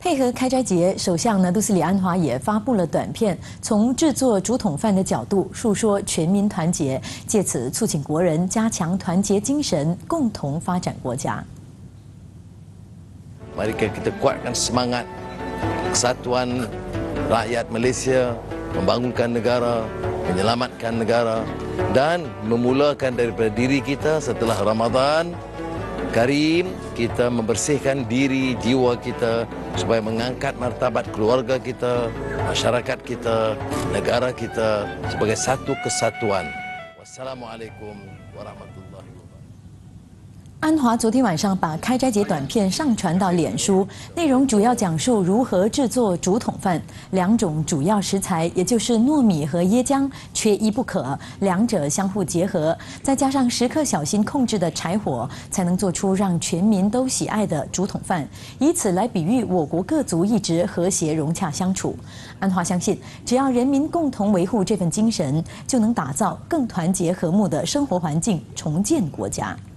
配合开斋节，首相呢杜斯里安华也发布了短片，从制作竹筒饭的角度述说全民团结，借此促请国人加强团结精神，共同发展国家。 Mari kita kuatkan semangat kesatuan rakyat Malaysia, membangunkan negara, menyelamatkan negara dan memulakan daripada diri kita setelah Ramadan Karim, kita membersihkan diri, jiwa kita supaya mengangkat martabat keluarga kita, masyarakat kita, negara kita sebagai satu kesatuan. Wassalamualaikum warahmatullahi wabarakatuh. 安华昨天晚上把开斋节短片上传到脸书，内容主要讲述如何制作竹筒饭，两种主要食材，也就是糯米和椰浆，缺一不可，两者相互结合，再加上时刻小心控制的柴火，才能做出让全民都喜爱的竹筒饭，以此来比喻我国各族一直和谐融洽相处。安华相信，只要人民共同维护这份精神，就能打造更团结和睦的生活环境，重建国家。